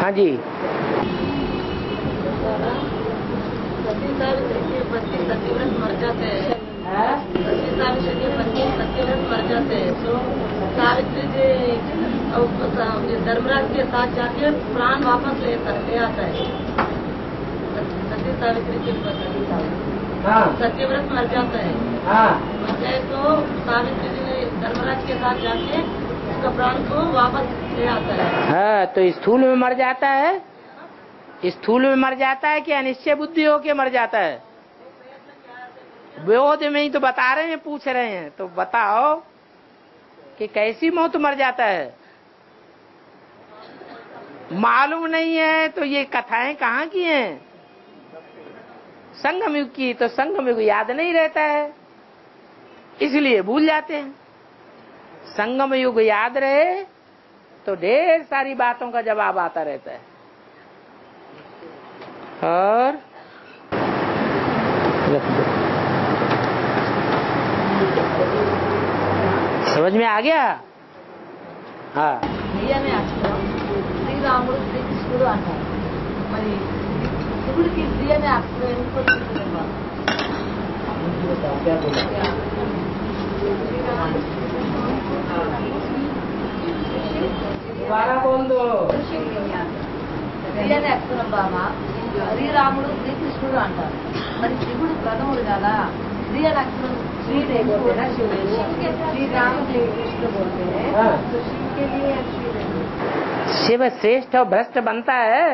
हाँ जी। सती सावित्री के पति सत्यव्रत मर जाते हैं। सती सावित्री के पति सत्यव्रत मर जाते हैं तो सावित्री जी धर्मराज के साथ जाके प्राण वापस ले आता है। सती सावित्री के पति सत्यव्रत मर जाता है। मर जाए तो सावित्री जी ने धर्मराज के साथ जाके उसका प्राण को वापस ले आता है। हाँ, तो स्थूल में मर जाता है, स्थूल में मर जाता है कि अनिश्चय बुद्धि होके मर जाता है? विरोध में ही तो बता रहे हैं, पूछ रहे हैं, तो बताओ कि कैसी मौत मर जाता है। मालूम नहीं है तो ये कथाएं कहाँ की हैं? संगम युग की, तो संगम युग याद नहीं रहता है इसलिए भूल जाते हैं। संगम युग याद रहे तो ढेर सारी बातों का जवाब आता रहता है। और समझ में आ गया? हाँ, శ్రీరాముడు శ్రీకృష్ణుడు అంటారు. మరి శివుడికి శ్రీ అనే అక్షరం ఎందుకు వచ్చిందమ్మా? శ్రీ అనే అక్షరం బామా శ్రీరాముడు శ్రీకృష్ణుడు అంటారు. మరి శివుడు ప్రథముడు కదా, శ్రీ అనే అక్షరం श्री बोलते हैं ना, श्री राम श्री कृष्ण बोलते हैं तो शिव के लिए शिव श्रेष्ठ और भ्रष्ट बनता है?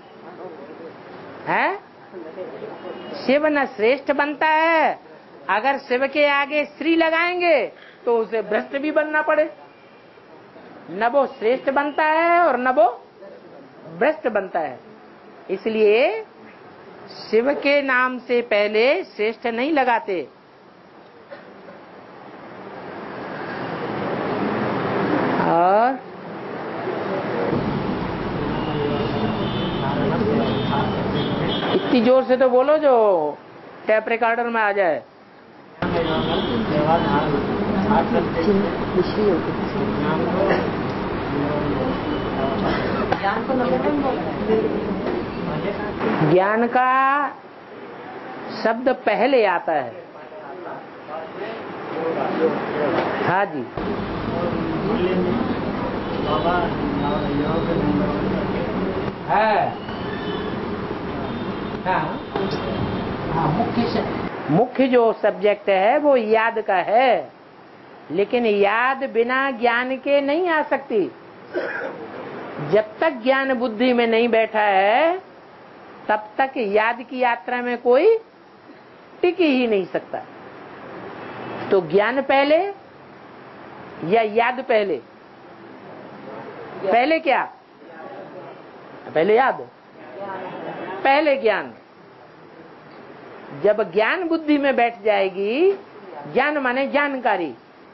हैं? शिव न श्रेष्ठ बनता है। अगर शिव के आगे श्री लगाएंगे तो उसे भ्रष्ट भी बनना पड़े। न वो श्रेष्ठ बनता है और न वो भ्रष्ट बनता है। इसलिए शिव के नाम से पहले श्रेष्ठ नहीं लगाते। और इतनी जोर से तो बोलो जो टैप रिकॉर्डर में आ जाए। ज्ञान का शब्द पहले आता है। हाँ जी, है। हाँ, मुख्य जो सब्जेक्ट है वो याद का है, लेकिन याद बिना ज्ञान के नहीं आ सकती। जब तक ज्ञान बुद्धि में नहीं बैठा है तब तक याद की यात्रा में कोई टिक ही नहीं सकता। तो ज्ञान पहले या याद पहले? पहले क्या? पहले याद, पहले ज्ञान। जब ज्ञान बुद्धि में बैठ जाएगी, ज्ञान माने जानकारी,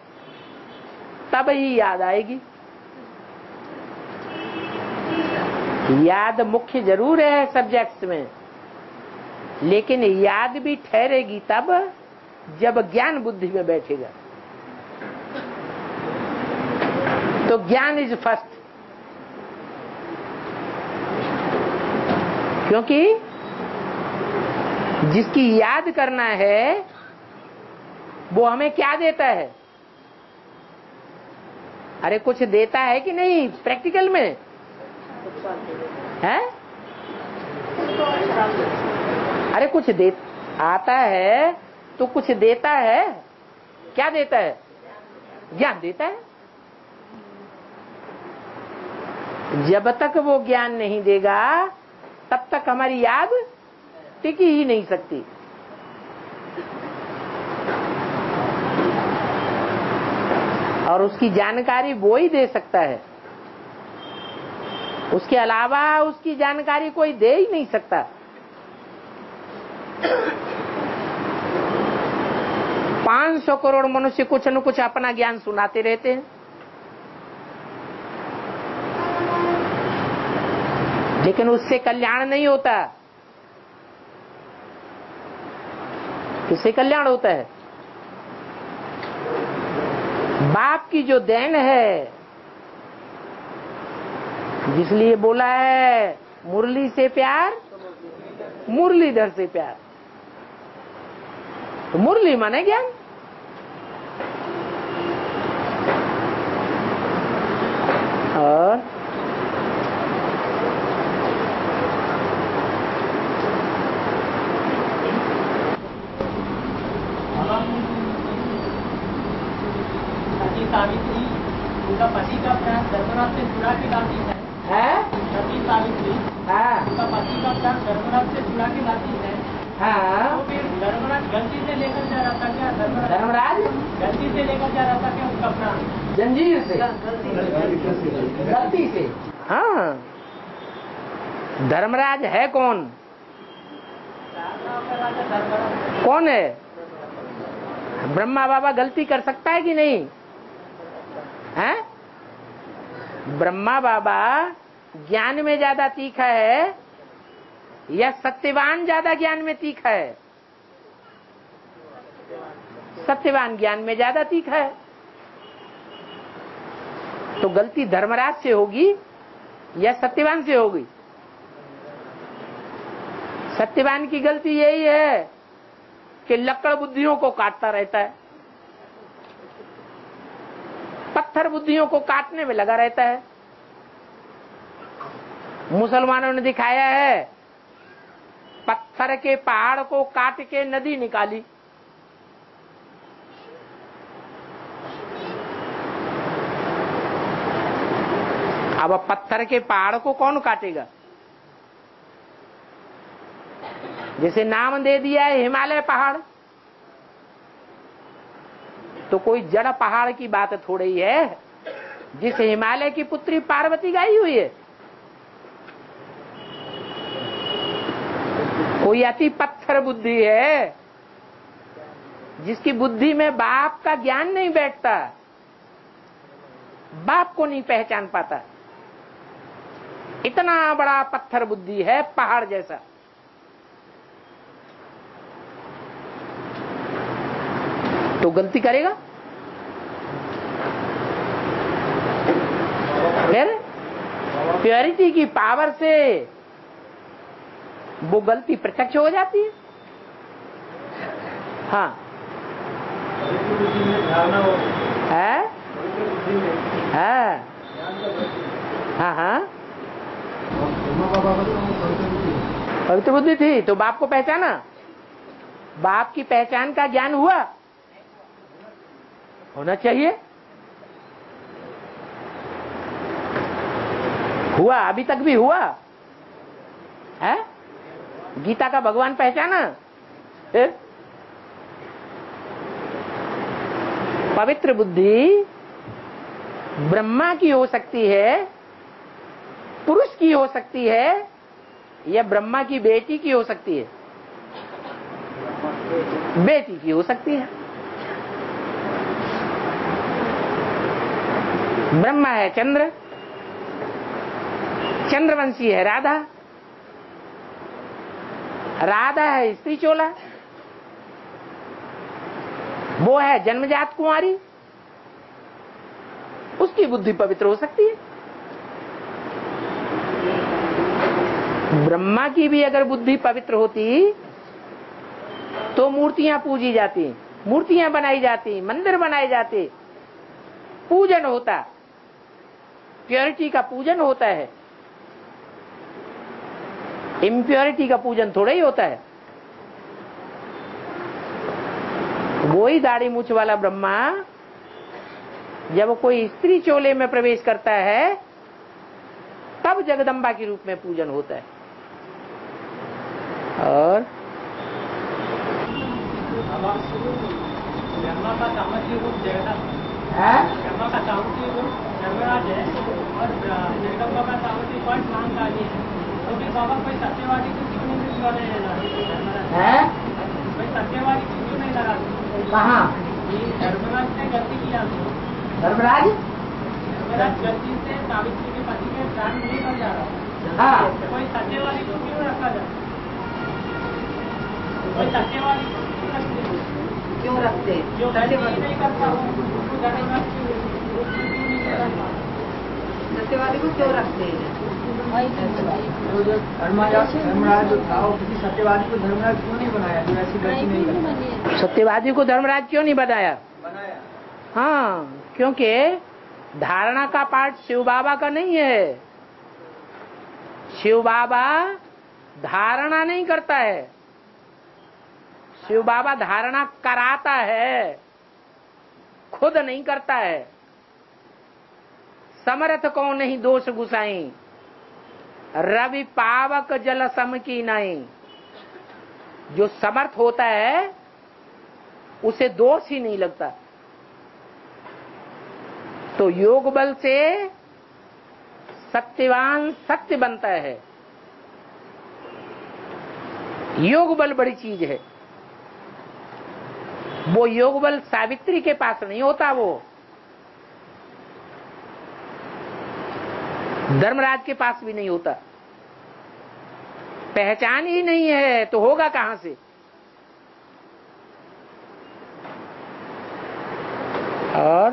तब ही याद आएगी। याद मुख्य जरूर है सब्जेक्ट्स में, लेकिन याद भी ठहरेगी तब जब ज्ञान बुद्धि में बैठेगा। तो ज्ञान इज फर्स्ट, क्योंकि जिसकी याद करना है वो हमें क्या देता है? अरे कुछ देता है कि नहीं प्रैक्टिकल में? है? अरे कुछ दे आता है तो कुछ देता है। क्या देता है? ज्ञान देता है। जब तक वो ज्ञान नहीं देगा तब तक हमारी याद टिक ही नहीं सकती। और उसकी जानकारी वो ही दे सकता है, उसके अलावा उसकी जानकारी कोई दे ही नहीं सकता। 500 करोड़ मनुष्य कुछ न कुछ अपना ज्ञान सुनाते रहते हैं, लेकिन उससे कल्याण नहीं होता। किससे कल्याण होता है? बाप की जो देन है जिसलिए बोला है मुरली से प्यार मुरलीधर से प्यार। तो मुरली माने ज्ञान। और सावित्री उनका पति का प्यार धर्मराज से जुड़ा के लाती है। सती सावित्री उनका पति का प्यार धर्मराज से जुड़ा के लाती है। तो फिर धर्मराज गलती से लेकर जा रहा था क्या? धर्मराज गलती से लेकर जा रहा था क्या उसका प्राण? जंजीर से, गलती से। हाँ, धर्मराज है कौन? कौन है? ब्रह्मा बाबा गलती कर सकता है कि नहीं? है? ब्रह्मा बाबा ज्ञान में ज्यादा तीखा है या सत्यवान ज्यादा ज्ञान में तीखा है? सत्यवान ज्ञान में ज्यादा तीखा है। तो गलती धर्मराज से होगी या सत्यवान से होगी? सत्यवान की गलती यही है कि लक्कड़ बुद्धियों को काटता रहता है, पत्थर बुद्धियों को काटने में लगा रहता है। मुसलमानों ने दिखाया है, पत्थर के पहाड़ को काट के नदी निकाली। अब पत्थर के पहाड़ को कौन काटेगा? जैसे नाम दे दिया है हिमालय पहाड़, तो कोई जड़ पहाड़ की बात थोड़ी है जिस हिमालय की पुत्री पार्वती गाई हुई है। कोई अति पत्थर बुद्धि है जिसकी बुद्धि में बाप का ज्ञान नहीं बैठता, बाप को नहीं पहचान पाता। इतना बड़ा पत्थर बुद्धि है, पहाड़ जैसा। तो गलती करेगा। फिर प्योरिटी की पावर से वो गलती प्रत्यक्ष हो जाती है। हाँ है, हाँ हाँ, पवित्र बुद्धि थी तो बाप को पहचाना। बाप की पहचान का ज्ञान हुआ, होना चाहिए, हुआ, अभी तक भी हुआ है। गीता का भगवान पहचाना। पवित्र बुद्धि ब्रह्मा की हो सकती है, पुरुष की हो सकती है, या ब्रह्मा की बेटी की हो सकती है। बेटी की हो सकती है। ब्रह्मा है चंद्र, चंद्रवंशी है राधा, राधा है स्त्री चोला, वो है जन्मजात कुंवारी, उसकी बुद्धि पवित्र हो सकती है। ब्रह्मा की भी अगर बुद्धि पवित्र होती तो मूर्तियां पूजी जाती, मूर्तियां बनाई जाती, मंदिर बनाए जाते, पूजन होता, प्योरिटी का पूजन होता है। इम्प्योरिटी का पूजन थोड़ा ही होता है। वही दाढ़ी मूछ वाला ब्रह्मा जब कोई स्त्री चोले में प्रवेश करता है तब जगदम्बा के रूप में पूजन होता है। और ब्रह्मा का सामर्थ्य रूप ब्रह्मा का सामर्थ्य रूप धर्मराज है और जगदम्बा का सामर्थ्य कौन महाकाली है। तो भी बाबा कोई सत्यवादी को क्यों नहीं लगा? कोई सत्यवादी को क्यों नहीं लगा? कहाँ? धर्मराज ने गलती किया। धर्मराज गलती से सावित्री के पति के प्राण नहीं कर जा रहा। हाँ, कोई सत्यवादी को क्यों रखा जाए? कोई सत्यवादी को क्यों रखते? जो गलती नहीं करता सत्यवादी को क्यों रखते हैं? धर्मराज जो था वो किसी सत्यवादी को धर्मराज क्यों नहीं बनाया? जो ऐसी गलती नहीं करता। सत्यवादी को धर्मराज क्यों नहीं बनाया? हाँ, क्योंकि धारणा का पाठ शिव बाबा का नहीं है। शिव बाबा धारणा नहीं करता है, शिव बाबा धारणा कराता है, खुद नहीं करता है। समर्थ को नहीं दोष गुसाई, रवि पावक जल सम की नहीं। जो समर्थ होता है उसे दोष ही नहीं लगता। तो योग बल से सत्यवान सत्य बनता है। योग बल बड़ी चीज है। वो योग बल सावित्री के पास नहीं होता, वो धर्मराज के पास भी नहीं होता। पहचान ही नहीं है तो होगा कहां से? और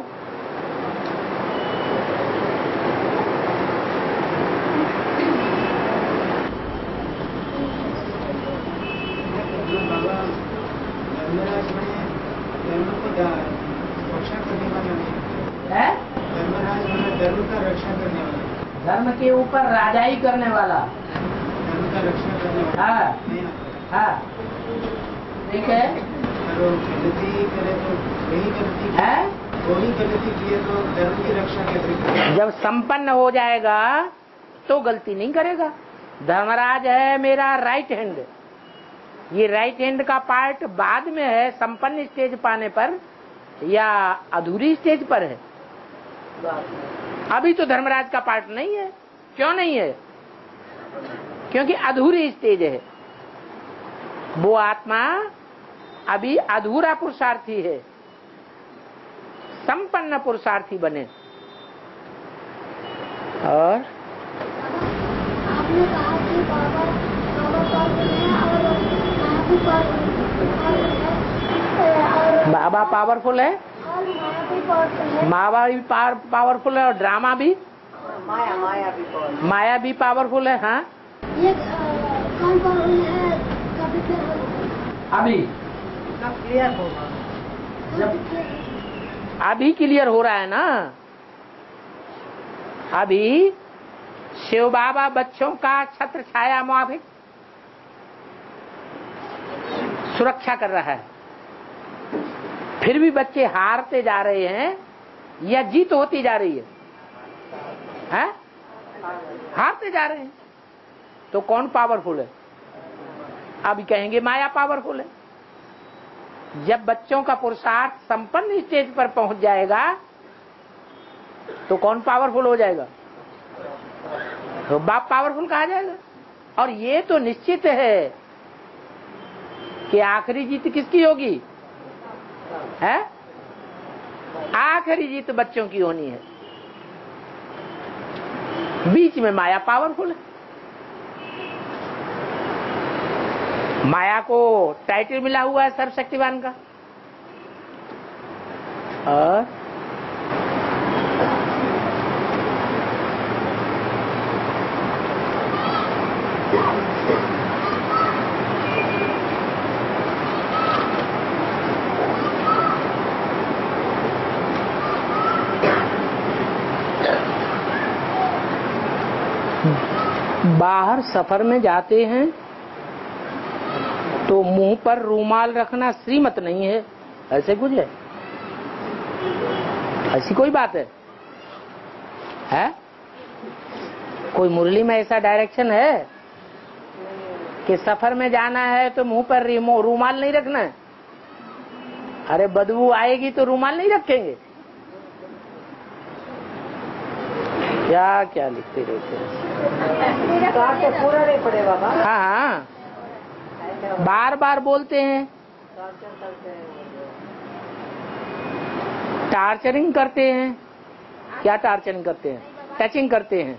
रक्षा करने वाला है धर्मराज धर्म का रक्षा करने वाला, धर्म के ऊपर राजाई करने वाला, धर्म का रक्षा करने वाला। हाँ, ठीक है। गलती करे तो वही गलती है, वही गलती किए तो धर्म की रक्षा कैसे करे? जब संपन्न हो जाएगा तो गलती नहीं करेगा। धर्मराज है मेरा राइट हैंड। ये राइट हैंड का पार्ट बाद में है, संपन्न स्टेज पाने पर या अधूरी स्टेज पर है। अभी तो धर्मराज का पार्ट नहीं है। क्यों नहीं है? क्योंकि अधूरी स्टेज है। वो आत्मा अभी अधूरा पुरुषार्थी है, संपन्न पुरुषार्थी बने। और आपने कहा कि बाबा पावरफुल है, माया भी पावरफुल है, और ड्रामा भी, माया भी पावरफुल है। हाँ, ये कौन पावरफुल है? अभी क्लियर होगा। अभी क्लियर हो रहा है ना। अभी शिव बाबा बच्चों का छत्र छाया मुआफिक सुरक्षा कर रहा है। फिर भी बच्चे हारते जा रहे हैं या जीत होती जा रही है? हारते जा रहे हैं। तो कौन पावरफुल है? अभी कहेंगे माया पावरफुल है। जब बच्चों का पुरुषार्थ संपन्न स्टेज पर पहुंच जाएगा तो कौन पावरफुल हो जाएगा? तो बाप पावरफुल कहा जाएगा। और ये तो निश्चित है कि आखिरी जीत किसकी होगी? है? आखिरी जीत बच्चों की होनी है। बीच में माया पावरफुल है। माया को टाइटल मिला हुआ है सर्वशक्तिवान का। और बाहर सफर में जाते हैं तो मुंह पर रूमाल रखना श्रीमत नहीं है, ऐसे कुछ है? ऐसी कोई बात है? कोई मुरली में ऐसा डायरेक्शन है कि सफर में जाना है तो मुंह पर रूमाल नहीं रखना है? अरे बदबू आएगी तो रूमाल नहीं रखेंगे? क्या क्या लिखते रहते हैं? पूरा नहीं पड़े बाबा। हाँ, बार बार बोलते हैं, टार्चरिंग करते हैं। क्या टार्चरिंग करते हैं? टचिंग करते हैं।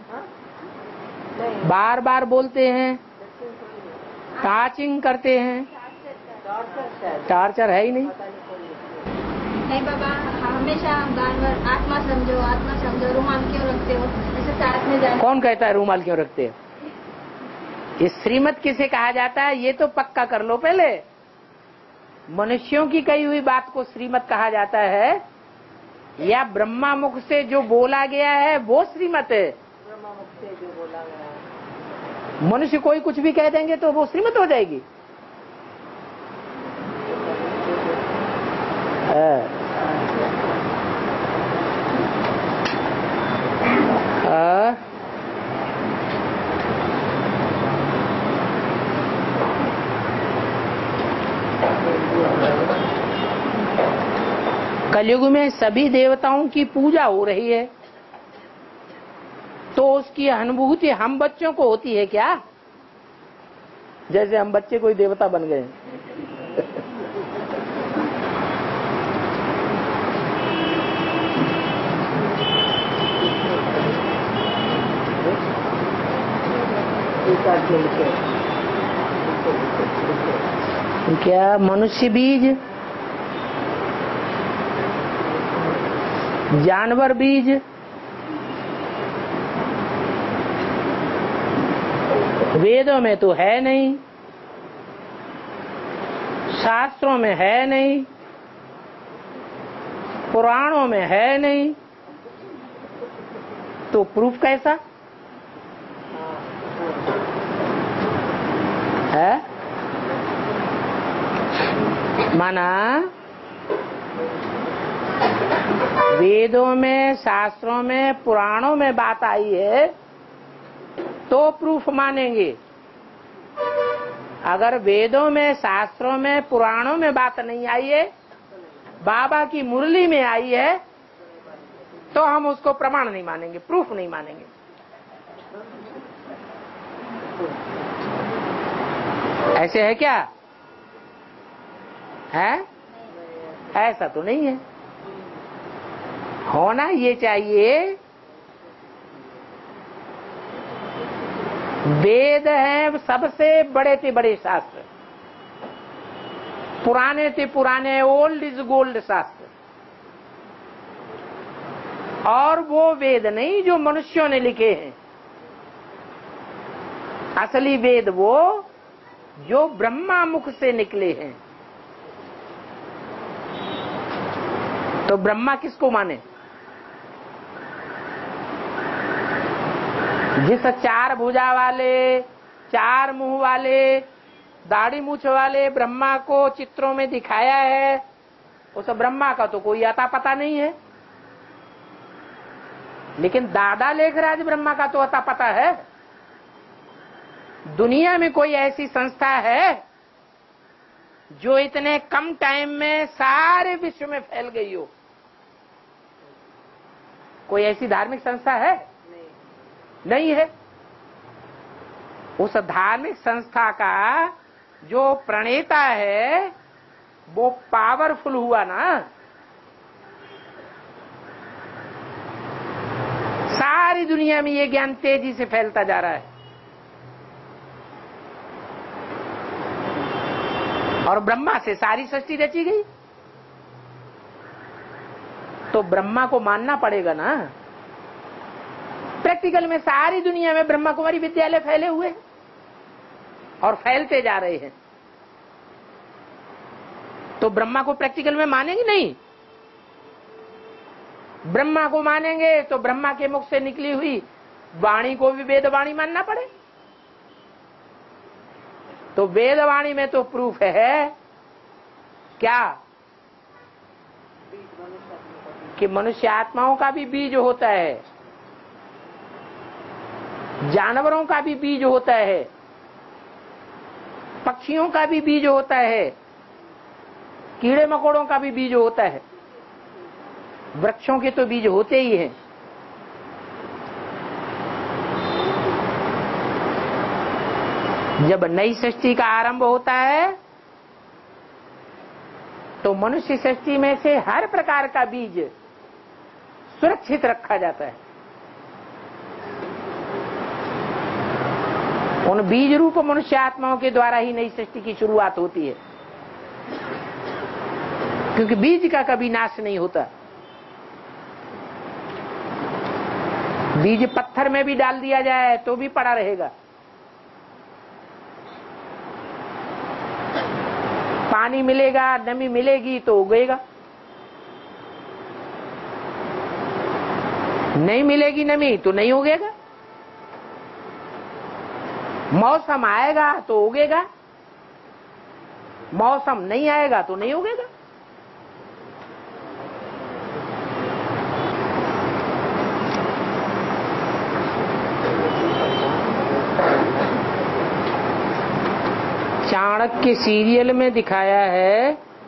बार बार बोलते हैं, टाचिंग करते हैं। टार्चर है ही नहीं। नहीं बाबा, हम हमेशा जानवर आत्मा समझो, रुमाल क्यों रखते हो, ऐसे साथ में जाए। कौन कहता है रुमाल क्यों रखते हो? ये श्रीमत किसे कहा जाता है ये तो पक्का कर लो पहले। मनुष्यों की कही हुई बात को श्रीमत कहा जाता है या ब्रह्मा मुख से जो बोला गया है वो श्रीमत है? ब्रह्मा मुख से जो बोला गया है। मनुष्य कोई कुछ भी कह देंगे तो वो श्रीमत हो जाएगी। कलयुग में सभी देवताओं की पूजा हो रही है तो उसकी अनुभूति हम बच्चों को होती है क्या? जैसे हम बच्चे कोई देवता बन गए। क्या मनुष्य बीज, जानवर बीज, वेदों में तो है नहीं, शास्त्रों में है नहीं, पुराणों में है नहीं, तो प्रूफ कैसा है? माना वेदों में, शास्त्रों में, पुराणों में बात आई है तो प्रूफ मानेंगे। अगर वेदों में, शास्त्रों में, पुराणों में बात नहीं आई है, बाबा की मुरली में आई है, तो हम उसको प्रमाण नहीं मानेंगे, प्रूफ नहीं मानेंगे। ऐसे है क्या? है? ऐसा तो नहीं है। होना ये चाहिए वेद है सबसे बड़े से बड़े शास्त्र, पुराने से पुराने, ओल्ड इज गोल्ड शास्त्र। और वो वेद नहीं जो मनुष्यों ने लिखे हैं, असली वेद वो जो ब्रह्मा मुख से निकले हैं। तो ब्रह्मा किसको माने? जिस चार भुजा वाले, चार मुंह वाले, दाढ़ी मूछ वाले ब्रह्मा को चित्रों में दिखाया है, उस ब्रह्मा का तो कोई अता पता नहीं है। लेकिन दादा लेखराज ब्रह्मा का तो अता पता है। दुनिया में कोई ऐसी संस्था है जो इतने कम टाइम में सारे विश्व में फैल गई हो? कोई ऐसी धार्मिक संस्था है? नहीं है। उस धार्मिक संस्था का जो प्रणेता है वो पावरफुल हुआ ना। सारी दुनिया में ये ज्ञान तेजी से फैलता जा रहा है और ब्रह्मा से सारी सृष्टि रची गई। तो ब्रह्मा को मानना पड़ेगा ना। प्रैक्टिकल में सारी दुनिया में ब्रह्मा कुमारी विद्यालय फैले हुए हैं और फैलते जा रहे हैं। तो ब्रह्मा को प्रैक्टिकल में मानेंगे नहीं। ब्रह्मा को मानेंगे तो ब्रह्मा के मुख से निकली हुई वाणी को भी वेदवाणी मानना पड़े। तो वेदवाणी में तो प्रूफ है क्या कि मनुष्य आत्माओं का भी बीज होता है, जानवरों का भी बीज होता है, पक्षियों का भी बीज होता है, कीड़े मकोड़ों का भी बीज होता है, वृक्षों के तो बीज होते ही हैं। जब नई सृष्टि का आरंभ होता है तो मनुष्य सृष्टि में से हर प्रकार का बीज सुरक्षित रखा जाता है। उन बीज रूप मनुष्य आत्माओं के द्वारा ही नई सृष्टि की शुरुआत होती है, क्योंकि बीज का कभी नाश नहीं होता। बीज पत्थर में भी डाल दिया जाए तो भी पड़ा रहेगा। पानी मिलेगा, नमी मिलेगी तो उगेगा, नहीं मिलेगी नमी तो नहीं उगेगा। मौसम आएगा तो उगेगा, मौसम नहीं आएगा तो नहीं उगेगा। चाणक्य सीरियल में दिखाया है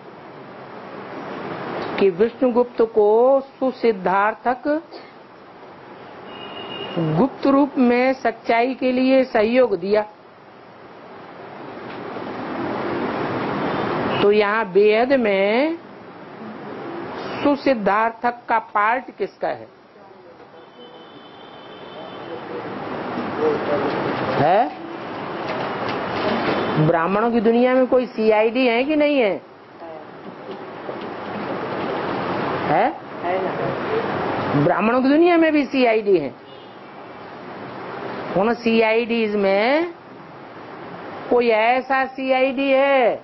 कि विष्णुगुप्त को सुसिद्धार्थक गुप्त रूप में सच्चाई के लिए सहयोग दिया। तो यहाँ बेहद में सुसिद्धार्थक का पार्ट किसका है? ब्राह्मणों की दुनिया में कोई सीआईडी है कि नहीं है? ब्राह्मणों की दुनिया में भी सीआईडी है। उन सीआईडीज में कोई ऐसा सीआईडी है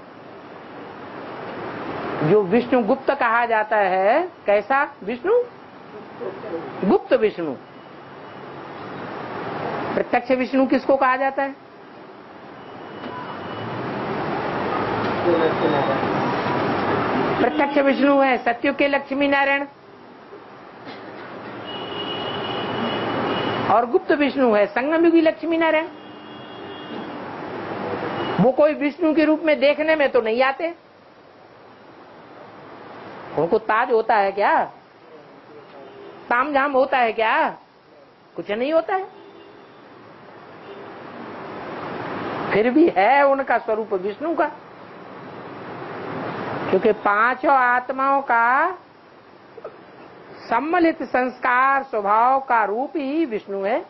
जो विष्णु गुप्त कहा जाता है। कैसा विष्णु? गुप्त विष्णु। प्रत्यक्ष विष्णु किसको कहा जाता है? प्रत्यक्ष विष्णु है सत्युग के लक्ष्मी नारायण, और गुप्त विष्णु है संगमयुगी लक्ष्मी नारायण। वो कोई विष्णु के रूप में देखने में तो नहीं आते। उनको ताज होता है क्या? तामझाम होता है क्या? कुछ नहीं होता है। फिर भी है उनका स्वरूप विष्णु का, क्योंकि पांचों आत्माओं का सम्मिलित संस्कार स्वभाव का रूप ही विष्णु है।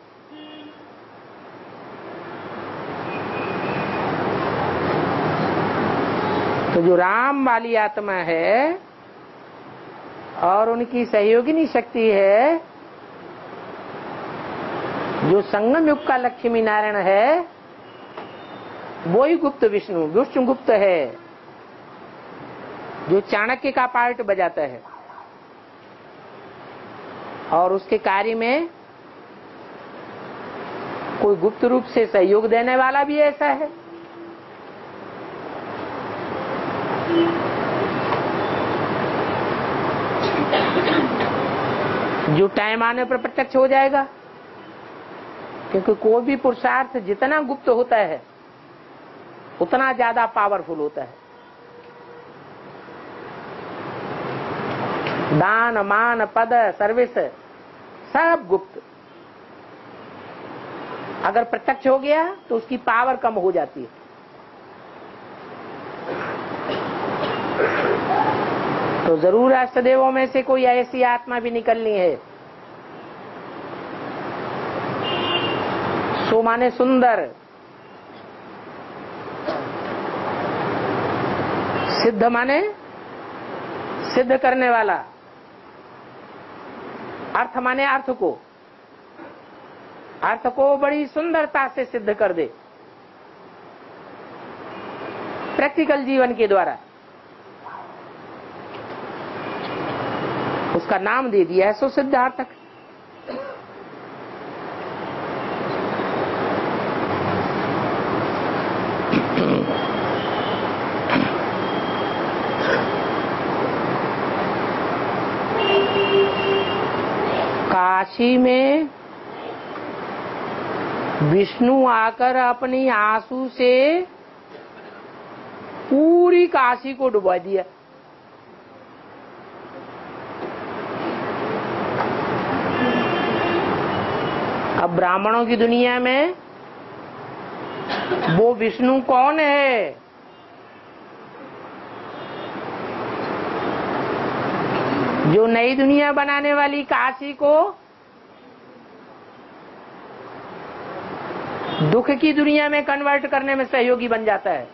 तो जो राम वाली आत्मा है और उनकी सहयोगिनी शक्ति है, जो संगम युग का लक्ष्मी नारायण है, वो ही गुप्त विष्णु विष्णु गुप्त है, जो चाणक्य का पार्ट बजाता है। और उसके कार्य में कोई गुप्त रूप से सहयोग देने वाला भी ऐसा है। जो टाइम आने पर प्रत्यक्ष हो जाएगा, क्योंकि कोई भी पुरुषार्थ जितना गुप्त होता है उतना ज्यादा पावरफुल होता है। दान मान पद सर्विस सब गुप्त। अगर प्रत्यक्ष हो गया तो उसकी पावर कम हो जाती है। तो जरूर अष्टदेवों में से कोई ऐसी आत्मा भी निकलनी है। सो माने सुंदर, सिद्ध माने सिद्ध करने वाला, अर्थ माने अर्थ को बड़ी सुंदरता से सिद्ध कर दे प्रैक्टिकल जीवन के द्वारा। उसका नाम दे दिया है सुसिद्धार्थक। काशी में विष्णु आकर अपनी आंसू से पूरी काशी को डुबा दिया। अब ब्राह्मणों की दुनिया में वो विष्णु कौन है? जो नई दुनिया बनाने वाली काशी को दुख की दुनिया में कन्वर्ट करने में सहयोगी बन जाता है।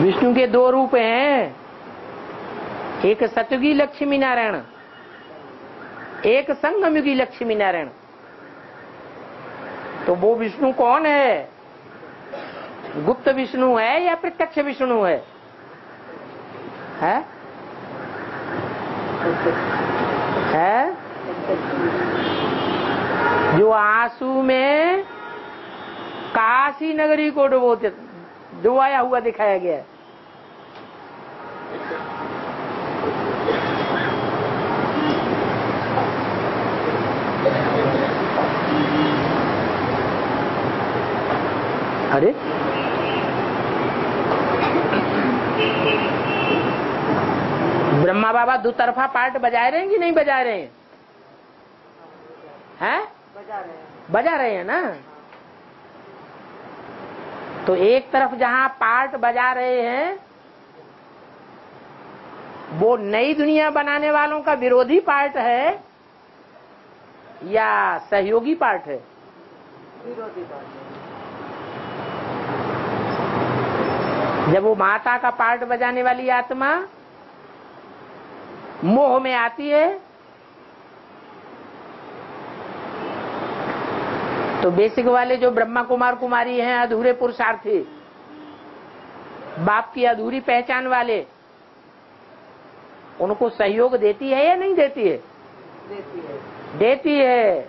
विष्णु के दो रूप हैं, एक सतयुगी लक्ष्मी नारायण, एक संगमयुगी लक्ष्मी नारायण। तो वो विष्णु कौन है? गुप्त विष्णु है या प्रत्यक्ष विष्णु है? है? जो आंसू में काशी नगरी को डुबाया हुआ दिखाया गया है। अरे ब्रह्मा बाबा दो तरफा पार्ट बजा रहे हैं कि नहीं बजा रहे हैं? हैं? बजा रहे हैं ना। तो एक तरफ जहां पार्ट बजा रहे हैं वो नई दुनिया बनाने वालों का विरोधी पार्ट है या सहयोगी पार्ट है? विरोधी पार्ट। जब वो माता का पार्ट बजाने वाली आत्मा मोह में आती है तो बेसिक वाले जो ब्रह्मा कुमार कुमारी हैं, अधूरे पुरुषार्थी, बाप की अधूरी पहचान वाले, उनको सहयोग देती है या नहीं देती है? देती है। देती है।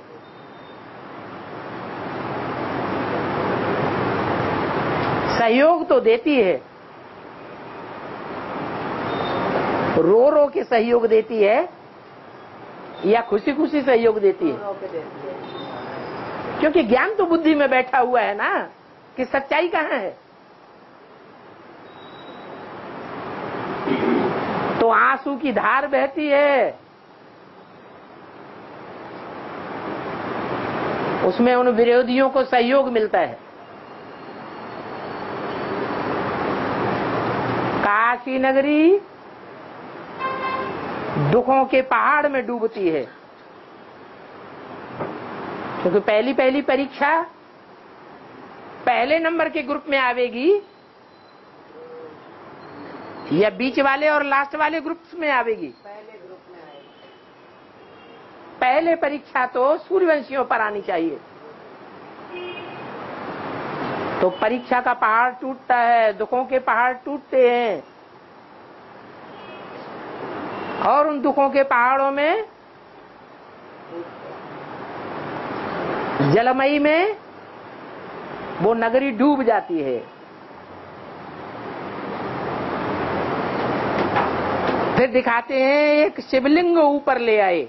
सहयोग तो देती है, रो रो के सहयोग देती है या खुशी खुशी सहयोग देती है? क्योंकि ज्ञान तो बुद्धि में बैठा हुआ है ना कि सच्चाई कहाँ है। तो आंसू की धार बहती है, उसमें उन विरोधियों को सहयोग मिलता है। काशी नगरी दुखों के पहाड़ में डूबती है, क्योंकि पहली पहली परीक्षा पहले नंबर के ग्रुप में आवेगी या बीच वाले और लास्ट वाले ग्रुप्स में आवेगी? पहले ग्रुप में आएगी। पहले परीक्षा तो सूर्यवंशियों पर आनी चाहिए। तो परीक्षा का पहाड़ टूटता है, दुखों के पहाड़ टूटते हैं और उन दुखों के पहाड़ों में जलमयी में वो नगरी डूब जाती है। फिर दिखाते हैं एक शिवलिंग ऊपर ले आए,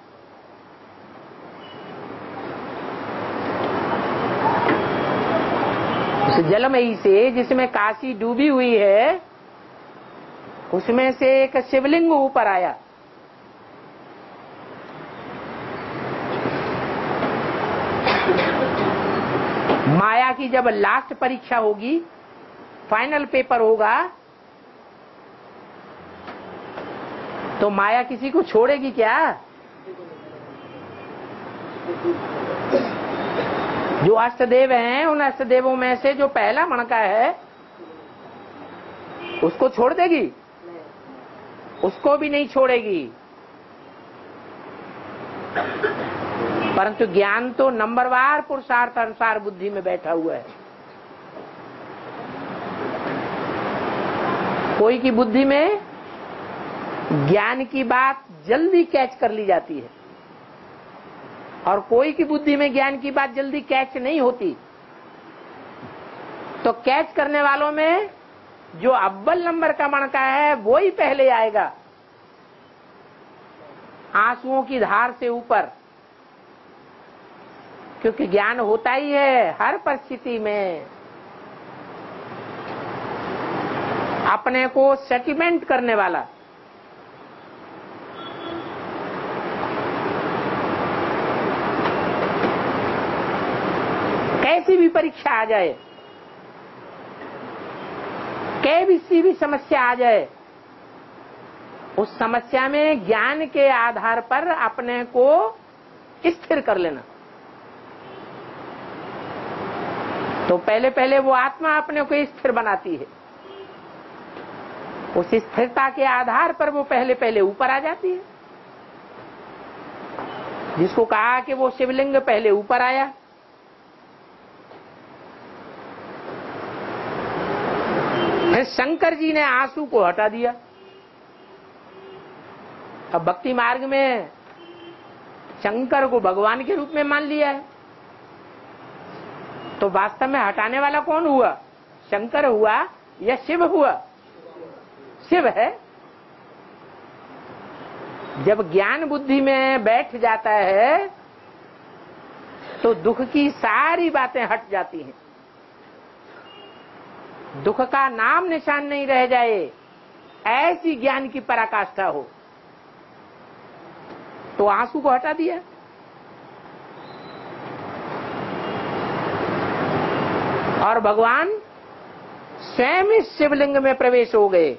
उस जलमयी से जिसमें काशी डूबी हुई है उसमें से एक शिवलिंग ऊपर आया। माया की जब लास्ट परीक्षा होगी, फाइनल पेपर होगा, तो माया किसी को छोड़ेगी क्या? जो अष्टदेव हैं, उन अष्टदेवों में से जो पहला मणका है उसको छोड़ देगी? उसको भी नहीं छोड़ेगी। परंतु ज्ञान तो नंबरवार पुरुषार्थ अनुसार बुद्धि में बैठा हुआ है। कोई की बुद्धि में ज्ञान की बात जल्दी कैच कर ली जाती है और कोई की बुद्धि में ज्ञान की बात जल्दी कैच नहीं होती। तो कैच करने वालों में जो अव्वल नंबर का मणका है वो ही पहले आएगा, आंसुओं की धार से ऊपर, क्योंकि ज्ञान होता ही है हर परिस्थिति में अपने को सेटलमेंट करने वाला। कैसी भी परीक्षा आ जाए, कैसी भी समस्या आ जाए, उस समस्या में ज्ञान के आधार पर अपने को स्थिर कर लेना। तो पहले पहले वो आत्मा अपने को स्थिर बनाती है। उस स्थिरता के आधार पर वो पहले पहले ऊपर आ जाती है। जिसको कहा कि वो शिवलिंग पहले ऊपर आया, फिर शंकर जी ने आंसू को हटा दिया। अब भक्ति मार्ग में शंकर को भगवान के रूप में मान लिया है, तो वास्तव में हटाने वाला कौन हुआ? शंकर हुआ या शिव हुआ? शिव है। जब ज्ञान बुद्धि में बैठ जाता है तो दुख की सारी बातें हट जाती हैं, दुख का नाम निशान नहीं रह जाए, ऐसी ज्ञान की पराकाष्ठा हो। तो आंसू को हटा दिया। और भगवान स्वयं इस शिवलिंग में प्रवेश हो गए।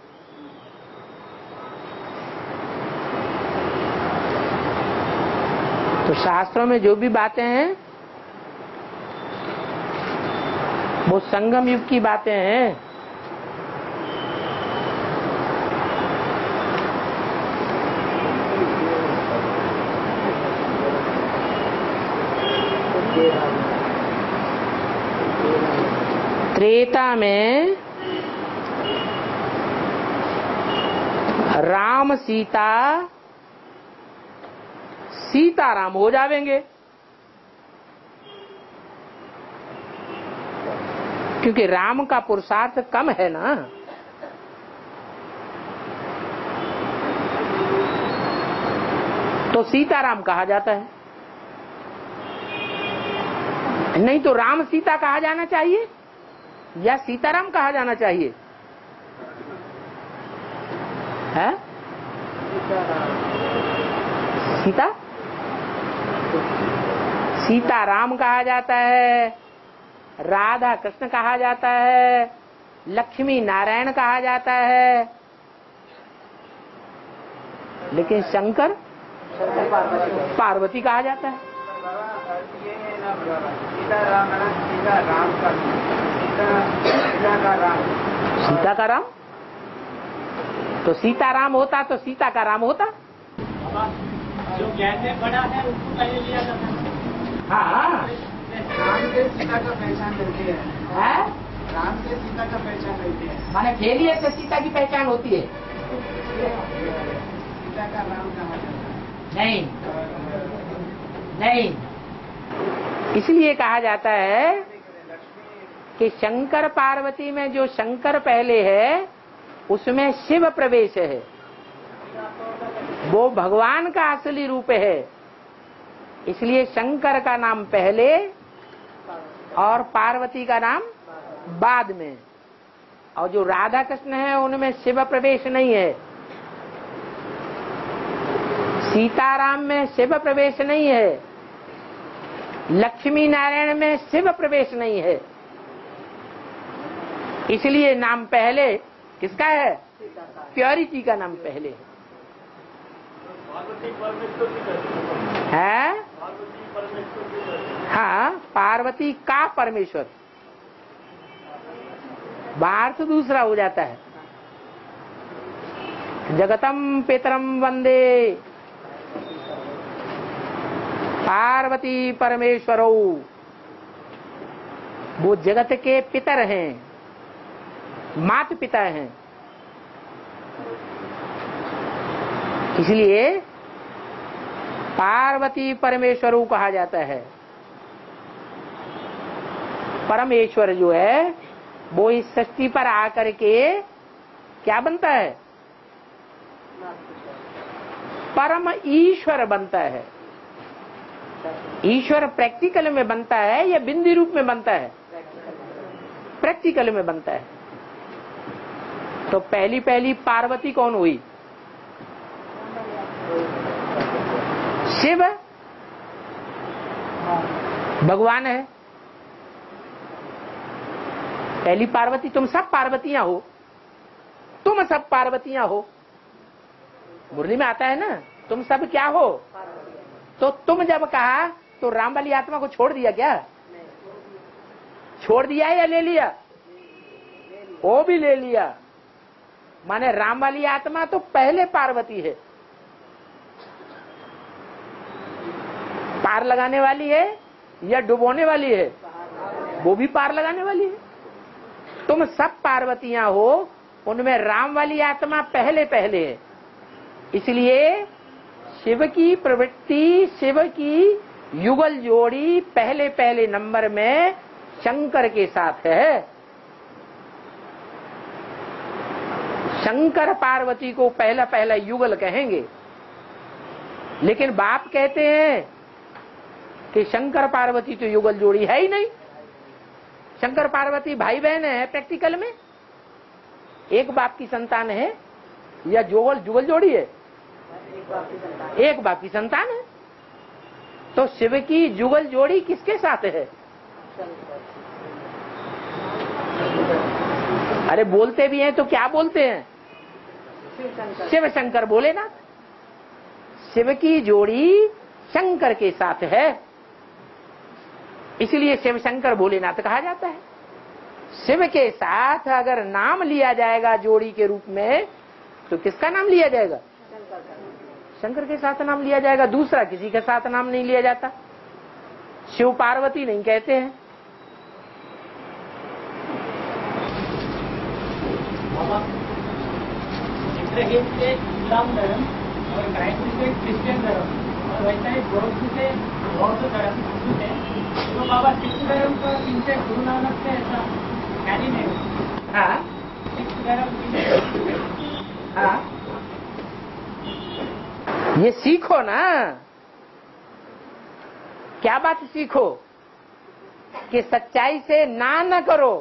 तो शास्त्रों में जो भी बातें हैं वो संगम युग की बातें हैं। त्रेता में राम सीता सीताराम हो जावेंगे, क्योंकि राम का पुरुषार्थ कम है ना। तो सीताराम कहा जाता है, नहीं तो राम सीता कहा जाना चाहिए या सीताराम कहा जाना चाहिए? है सीता सीताराम कहा जाता है, राधा कृष्ण कहा जाता है, लक्ष्मी नारायण कहा जाता है, लेकिन शंकर पार्वती कहा जाता है। सीता का राम तो सीताराम होता तो सीता का राम होता। जो ज्ञान में बड़ा है उसको पहले लिया जाता है। हाँ, राम से सीता का पहचान मिलती है। राम से सीता का पहचान मिलती है, माने खेलिए से सीता की पहचान होती है। सीता का राम कहा जाता है। नहीं, इसलिए कहा जाता है कि शंकर पार्वती में जो शंकर पहले है उसमें शिव प्रवेश है, वो भगवान का असली रूप है। इसलिए शंकर का नाम पहले और पार्वती का नाम बाद में। और जो राधा कृष्ण है उनमें शिव प्रवेश नहीं है, सीताराम में शिव प्रवेश नहीं है, लक्ष्मी नारायण में शिव प्रवेश नहीं है। इसलिए नाम पहले किसका है? प्योरिटी का नाम पहले है। हाँ, पार्वती का परमेश्वर, बाहर तो दूसरा हो जाता है। जगतम पितरम वंदे पार्वती परमेश्वरो, वो जगत के पितर हैं, माता पिता हैं। इसलिए पार्वती परमेश्वरो कहा जाता है। परमेश्वर जो है वो इस सृष्टि पर आकर के क्या बनता है? परम ईश्वर बनता है। ईश्वर प्रैक्टिकल में बनता है या बिंदी रूप में बनता है? प्रैक्टिकल में बनता है। तो पहली पहली पार्वती कौन हुई? शिव भगवान है। पहली पार्वती, तुम सब पार्वतियां हो, तुम सब पार्वतियां हो। मुरली में आता है ना, तुम सब क्या हो? तो तुम जब कहा तो राम वाली आत्मा को छोड़ दिया क्या? छोड़ दिया या ले लिया? वो भी ले लिया। माने राम वाली आत्मा तो पहले पार्वती है, पार लगाने वाली है या डुबोने वाली है? वो भी पार लगाने वाली है। तुम सब पार्वतियां हो, उनमें राम वाली आत्मा पहले पहले है। इसलिए शिव की प्रवृत्ति, शिव की युगल जोड़ी पहले पहले नंबर में शंकर के साथ है। शंकर पार्वती को पहला पहला युगल कहेंगे, लेकिन बाप कहते हैं कि शंकर पार्वती तो युगल जोड़ी है ही नहीं। शंकर पार्वती भाई बहन है प्रैक्टिकल में, एक बाप की संतान है या जुगल जोड़ी है? एक बाप की संतान है। तो शिव की जुगल जोड़ी किसके साथ है? अरे बोलते भी हैं तो क्या बोलते हैं? शिव शंकर बोले ना। शिव की जोड़ी शंकर के साथ है, इसलिए शिव शंकर भोलेनाथ कहा जाता है। शिव के साथ अगर नाम लिया जाएगा जोड़ी के रूप में, तो किसका नाम लिया जाएगा? शंकर के साथ नाम लिया जाएगा, दूसरा किसी के साथ नाम नहीं लिया जाता। शिव पार्वती नहीं कहते हैं। इब्राहिम से इस्लाम धर्म और क्राइस्ट से क्रिश्चियन धर्म और वैसा ही बौद्ध से बौद्ध धर्म है। तो बाबा सिख धर्म को इनसे गुरु नानक से ऐसा ख्याल नहीं। हाँ सिख धर्म हाँ, ये सीखो ना। क्या बात सीखो कि सच्चाई से ना न करो,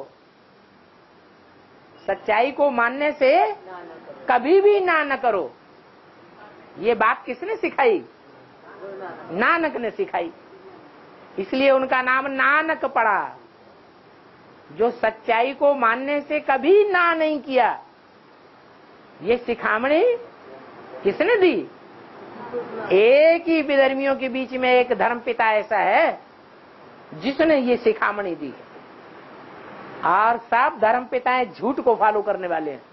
सच्चाई को मानने से कभी भी ना न करो। ये बात किसने सिखाई? नानक ने सिखाई, इसलिए उनका नाम नानक पड़ा। जो सच्चाई को मानने से कभी ना नहीं किया, ये सिखामणी किसने दी? एक ही विधर्मियों के बीच में एक धर्मपिता ऐसा है जिसने ये सिखामणी दी, और सब धर्मपिताएं झूठ को फॉलो करने वाले हैं।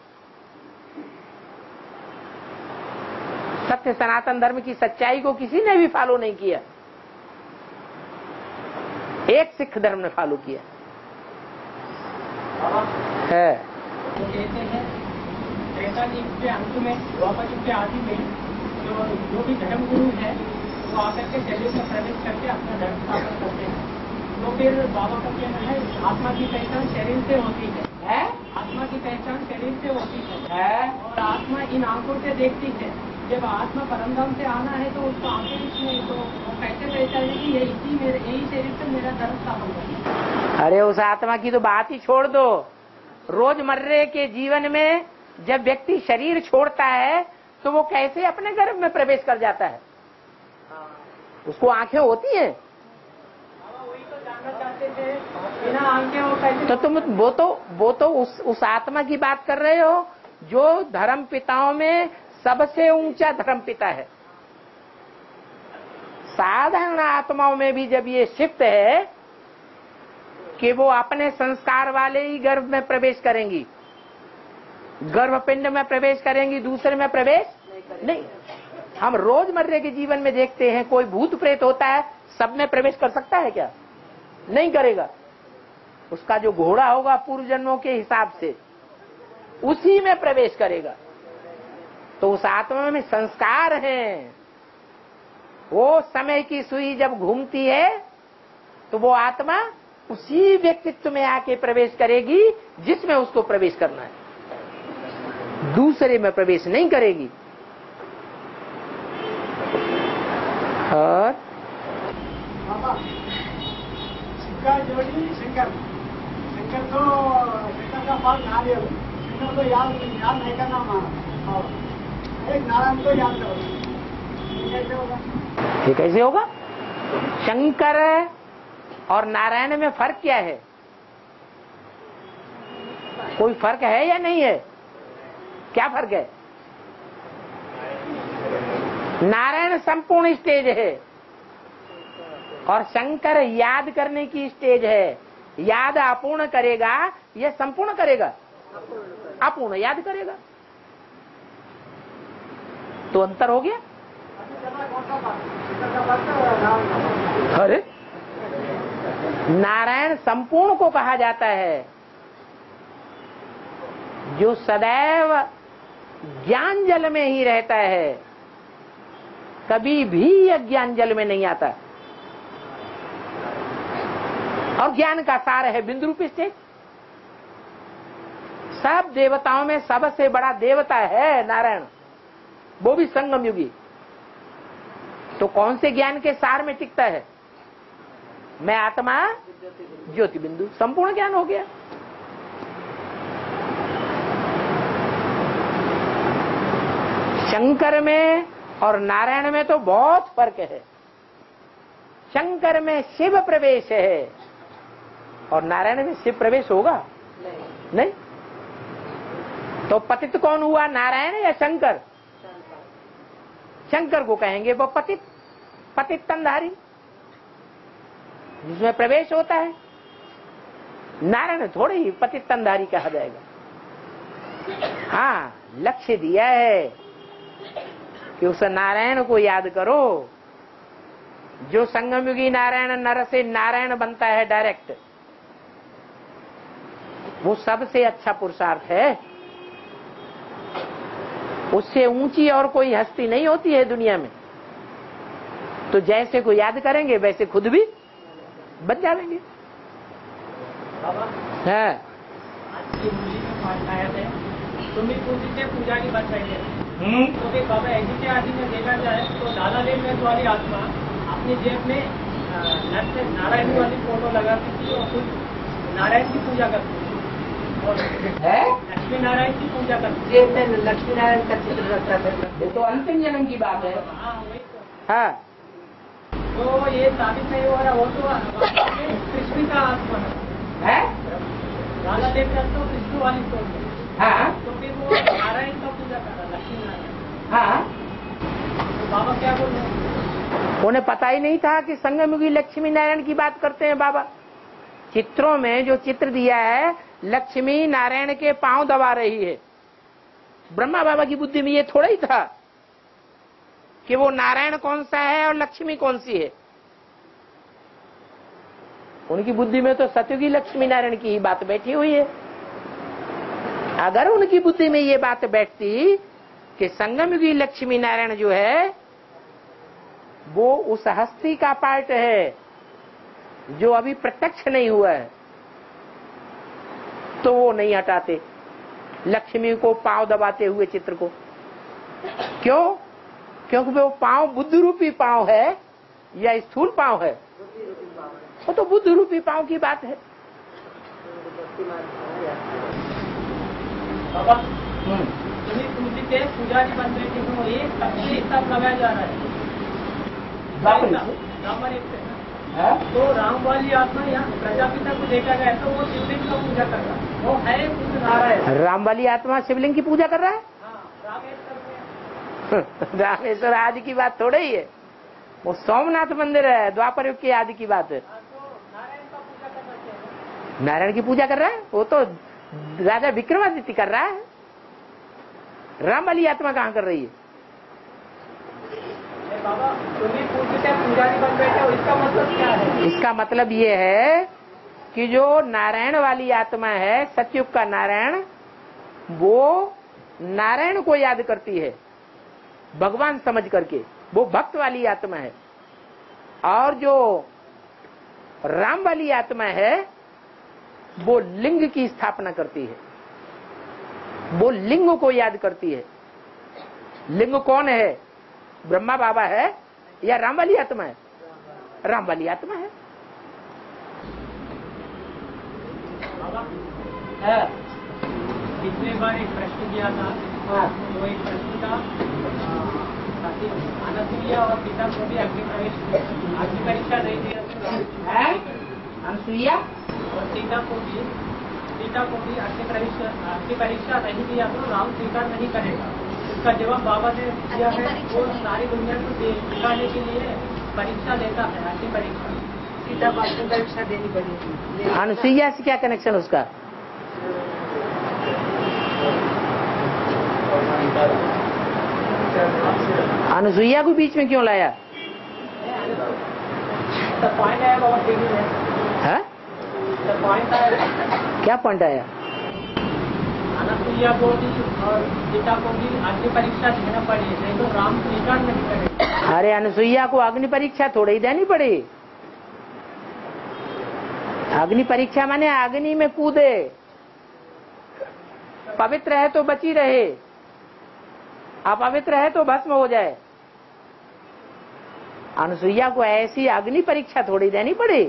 सत्य सनातन धर्म की सच्चाई को किसी ने भी फॉलो नहीं किया, एक सिख धर्म ने फॉलो किया है। तो कहते हैं त्रेता युग के अंत में, द्वापर युग के आदि में जो भी धर्म गुरु है वो आकर के शरीर में प्रवेश करके अपना धर्म स्थापन करते हैं। तो फिर बाबा का कहना है आत्मा की पहचान शरीर से होती है, आत्मा की पहचान शरीर से होती है और आत्मा इन आंखों से देखती है। जब आत्मा परमधाम से आना है तो उसको आंखें नहीं, तो वो कैसे पहचानेगी? यही शरीर से मेरा धर्म स्थापन करना। अरे उस आत्मा की तो बात ही छोड़ दो। रोजमर्रे के जीवन में जब व्यक्ति शरीर छोड़ता है तो वो कैसे अपने गर्भ में प्रवेश कर जाता है? उसको आंखें होती हैं? वही तो जानना चाहते थे, बिना आंखें वो कैसे? तो तुम वो तो उस आत्मा की बात कर रहे हो जो धर्म पिताओं में सबसे ऊंचा धर्म पिता है। साधारण आत्माओं में भी जब ये शिफ्ट है कि वो अपने संस्कार वाले ही गर्भ में प्रवेश करेंगी, गर्भपिंड में प्रवेश करेंगी, दूसरे में प्रवेश नहीं। हम रोजमर्रे के जीवन में देखते हैं कोई भूत प्रेत होता है, सब में प्रवेश कर सकता है क्या? नहीं करेगा। उसका जो घोड़ा होगा पूर्व जन्मों के हिसाब से उसी में प्रवेश करेगा। तो उस आत्मा में संस्कार हैं। वो समय की सुई जब घूमती है तो वो आत्मा उसी व्यक्तित्व में आके प्रवेश करेगी जिसमें उसको प्रवेश करना है, दूसरे में प्रवेश नहीं करेगी। और जोड़ी शंकर का फल ना ले, शंकर को याद नहीं करना माना, एक नारायण को याद करो। कैसे होगा? ये कैसे होगा? शंकर और नारायण में फर्क क्या है? कोई फर्क है या नहीं है? क्या फर्क है? नारायण संपूर्ण स्टेज है और शंकर याद करने की स्टेज है। याद अपूर्ण करेगा, यह संपूर्ण करेगा? अपूर्ण याद करेगा। तो अंतर हो गया। अरे नारायण संपूर्ण को कहा जाता है, जो सदैव ज्ञान जल में ही रहता है, कभी भी अज्ञान जल में नहीं आता, और ज्ञान का सार है बिंदु रूपी स्थित। सब देवताओं में सबसे बड़ा देवता है नारायण, वो भी संगम युगी। तो कौन से ज्ञान के सार में टिकता है? मैं आत्मा ज्योति बिंदु, संपूर्ण ज्ञान हो गया। शंकर में और नारायण में तो बहुत फर्क है। शंकर में शिव प्रवेश है और नारायण में शिव प्रवेश होगा नहीं। तो पतित कौन हुआ, नारायण या शंकर? शंकर को कहेंगे वो पतित, पतित तंधारी, जिसमें प्रवेश होता है। नारायण थोड़े ही पतित तंधारी कहा जाएगा। हाँ, लक्ष्य दिया है कि उस नारायण को याद करो। जो संगमयुगी नारायण नर से नारायण बनता है डायरेक्ट, वो सबसे अच्छा पुरुषार्थ है। उससे ऊंची और कोई हस्ती नहीं होती है दुनिया में। तो जैसे को याद करेंगे वैसे खुद भी बन जाएंगे। हाँ, तुम्ही पूजते पुजारी बन रहे थे। तो फिर बाबा ऐसी आदि में देखा जाए तो लाला लेन वाली आत्मा अपनी जेब में नारायण वाली फोटो लगाती थी और खुद नारायण की पूजा करती थी, और लक्ष्मी नारायण की पूजा करती थी। जेब में लक्ष्मी नारायण का चित्र रखता था। ये तो अंतिम जन्म की बात है। हाँ, वही तो। हाँ, तो ये साबित नहीं हो रहा, वो तो कृष्ण का आत्मा है। लाला लेन तो कृष्ण वाली फोटो। हाँ, तो फिर वो नारायण का पूजा कर रहा, लक्ष्मी नारायण। हाँ, तो बाबा क्या बोल रहे हैं? उन्हें पता ही नहीं था कि संगमयुगी लक्ष्मी नारायण की बात करते हैं बाबा। चित्रों में जो चित्र दिया है, लक्ष्मी नारायण के पांव दबा रही है। ब्रह्मा बाबा की बुद्धि में ये थोड़ा ही था कि वो नारायण कौन सा है और लक्ष्मी कौन सी है। उनकी बुद्धि में तो सतयुगी लक्ष्मी नारायण की ही बात बैठी हुई है। अगर उनकी बुद्धि में ये बात बैठती कि संगमयुगी लक्ष्मी नारायण जो है वो उस हस्ती का पार्ट है जो अभी प्रत्यक्ष नहीं हुआ है, तो वो नहीं हटाते लक्ष्मी को पांव दबाते हुए चित्र को। क्यों? क्योंकि वो पांव बुद्ध रूपी पांव है या स्थूल पांव है? वो तो बुद्ध रूपी पांव की बात है। बाबा तुम्ही पूजते पुजारी बन रहे थे, तो ये सबसे हिसाब लगाया जा रहा है। राम वाली तो राम वाली आत्मा यहाँ प्रजापिता को देखा गया तो वो शिवलिंग का पूजा कर रहा है, वो है खुद नारायण। राम वाली आत्मा शिवलिंग की पूजा कर रहा है। हाँ, रामेश्वर रामेश्वर आदि की बात थोड़ा ही है, वो सोमनाथ मंदिर है, द्वापर युग की आदि की बात है। तो नारायण का पूजा करना चाहिए। नारायण की पूजा कर रहा है, वो तो राजा विक्रमादित्य कर रहा है। राम वाली आत्मा कहाँ कर रही है? बाबा तुम्ही पूजते पुजारी बन बैठे हो, इसका मतलब क्या है? इसका मतलब ये है कि जो नारायण वाली आत्मा है, सतयुग का नारायण, वो नारायण को याद करती है भगवान समझ करके, वो भक्त वाली आत्मा है। और जो राम वाली आत्मा है वो लिंग की स्थापना करती है, वो लिंग को याद करती है। लिंग कौन है? ब्रह्मा बाबा है या राम वाली आत्मा है? राम वाली आत्मा है। पिछले बार एक प्रश्न किया था, तो एक प्रश्न का अनसुईया और पिता को भी अग्नि परीक्षा नहीं दिया। अनसुईया और सीता को भी अग्नि परीक्षा नहीं दिया तो राम स्वीकार नहीं करेगा। इसका जवाब बाबा ने दिया है, वो सारी दुनिया को दिखाने के लिए परीक्षा लेता है, अग्नि परीक्षा। सीता को अग्नि परीक्षा देनी पड़ेगी। अनसुईया से क्या कनेक्शन उसका? अनुसुईया को बीच में क्यों लाया? पॉइंट है बहुत ठीक है। पॉइंट है, क्या पॉइंट आया? अनुसुईया को भी और सीता को भी अग्नि परीक्षा देना पड़ी, नहीं तो राम रिटर्न नहीं करेंगे। अरे अनुसुईया को अग्नि परीक्षा थोड़ी देनी पड़ी। अग्नि परीक्षा माने अग्नि में कूदे, पवित्र है तो बची रहे, अपवित्र है तो भस्म हो जाए। अनुसुईया को ऐसी अग्नि परीक्षा थोड़ी देनी पड़ी।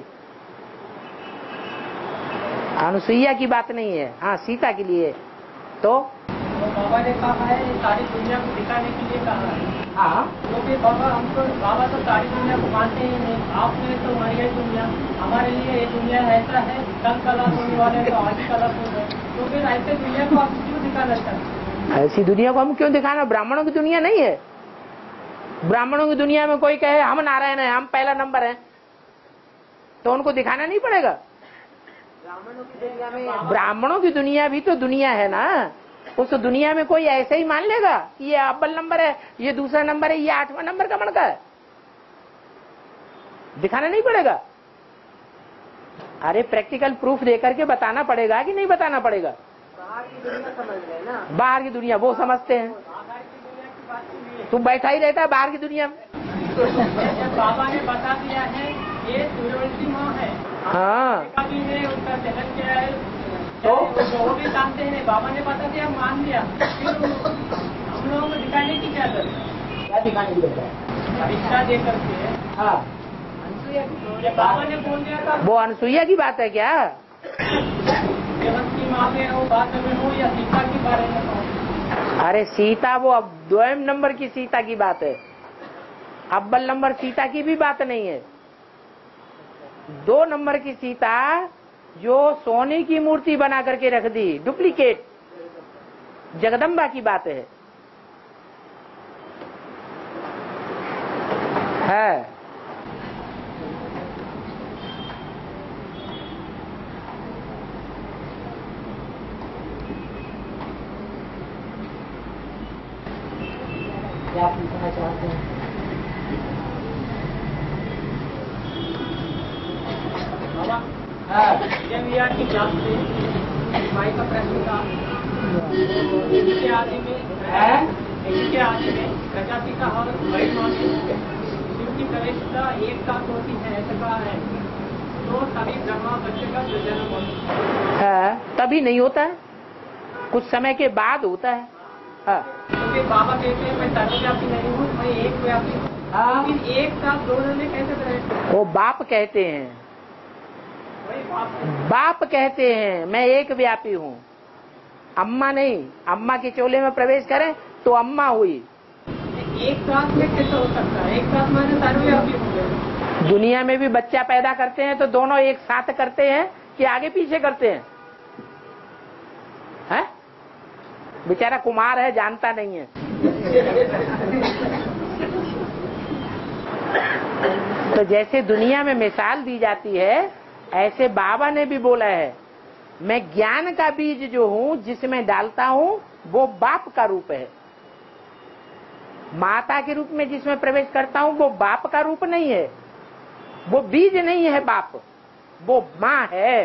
अनुसुईया की बात नहीं है, हाँ सीता के लिए। तो बाबा ने कहा है सारी दुनिया को दिखाने के लिए कहा है। हाँ, क्योंकि बाबा तो सारी दुनिया को मानते ही नहीं। आपने तो हमारी है दुनिया, हमारे लिए ये दुनिया ऐसा है, कल कला होने वाले तो आज कला हो गए, तो फिर ऐसे दुनिया को आप क्यों दिखाना चाहते? ऐसी दुनिया को हम क्यों दिखाना? ब्राह्मणों की दुनिया नहीं है। ब्राह्मणों की दुनिया में कोई कहे हम नारायण हैं, हम पहला नंबर हैं, तो उनको दिखाना नहीं पड़ेगा। ब्राह्मणों की दुनिया भी तो दुनिया है ना। उस दुनिया में कोई ऐसे ही मान लेगा कि ये अव्वल नंबर है, ये दूसरा नंबर है, ये 8वां नंबर का मणका है? दिखाना नहीं पड़ेगा। अरे प्रैक्टिकल प्रूफ देकर के बताना पड़ेगा कि नहीं बताना पड़ेगा? बाहर की दुनिया समझ रहे ना, बाहर की दुनिया वो समझते हैं। तू बैठा ही रहता है बाहर की दुनिया में। बाबा ने बता दिया है ये सूर्यवंशी माँ है। हाँ, उसका जन्म क्या है तो वो भी जानते हैं। बाबा ने बता दिया, मान लिया, फिर हम लोगों को दिखाने की क्या जरूरत है? क्या दिखाने की जरूरत है? परीक्षा दे करके। हाँ, बाबा ने बोल दिया था वो अनुसुईया की बात है क्या? की माँ में हो, बात में हो, या सीता के बारे में हो? अरे सीता वो अब 2 नंबर की सीता की बात है, अव्वल नंबर सीता की भी बात नहीं है। 2 नंबर की सीता जो सोने की मूर्ति बना करके रख दी, डुप्लीकेट जगदम्बा की बात है। क्या पूछना चाहते हैं? जब की क्लास में भाई का प्रश्न था, इनके आदि में प्रजाति का और वैध माने शिव की प्रवेशता एक साथ होती है, ऐसा कहा है, तो तभी ब्रह्मा बच्चे का जन्म होता है। तभी नहीं होता है, कुछ समय के बाद होता है। क्योंकि बाबा कहते हैं मैं सर्वव्यापी नहीं हूँ, मैं एक व्यापी हूँ। लेकिन एक साथ दोनों में कैसे प्रवेश? वो बाप कहते हैं, बाप कहते हैं मैं एक व्यापी हूँ, अम्मा नहीं। अम्मा के चोले में प्रवेश करें तो अम्मा हुई। एक साथ में कैसे हो सकता है? एक साथ मैंने सर्वव्यापी हो गए। दुनिया में भी बच्चा पैदा करते हैं तो दोनों एक साथ करते हैं कि आगे पीछे करते हैं? है? बेचारा कुमार है, जानता नहीं है। तो जैसे दुनिया में मिसाल दी जाती है, ऐसे बाबा ने भी बोला है मैं ज्ञान का बीज जो हूँ जिसमें डालता हूँ वो बाप का रूप है। माता के रूप में जिसमें प्रवेश करता हूँ वो बाप का रूप नहीं है, वो बीज नहीं है बाप, वो माँ है।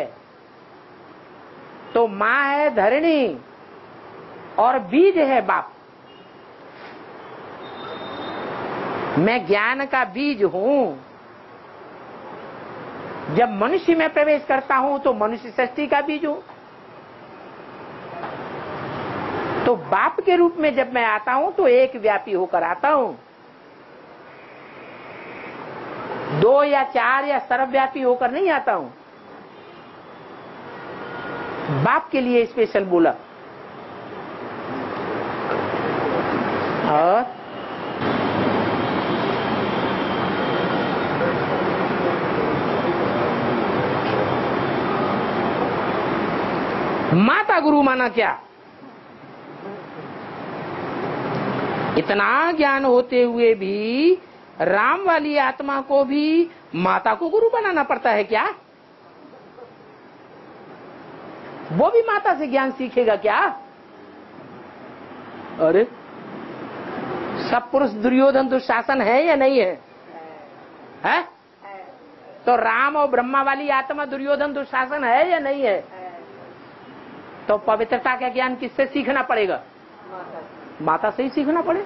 तो माँ है धरणी और बीज है बाप। मैं ज्ञान का बीज हूँ। जब मनुष्य में प्रवेश करता हूं तो मनुष्य सृष्टि का बीज हूं। तो बाप के रूप में जब मैं आता हूं तो एक व्यापी होकर आता हूं, 2 या 4 या सर्वव्यापी होकर नहीं आता हूं। बाप के लिए स्पेशल बोला। और माता गुरु माना क्या? इतना ज्ञान होते हुए भी राम वाली आत्मा को भी माता को गुरु बनाना पड़ता है क्या? वो भी माता से ज्ञान सीखेगा क्या? अरे सब पुरुष दुर्योधन दुशासन है या नहीं है? है? तो राम और ब्रह्मा वाली आत्मा दुर्योधन दुशासन है या नहीं है? तो पवित्रता का ज्ञान किससे सीखना पड़ेगा? माता से ही सीखना पड़े।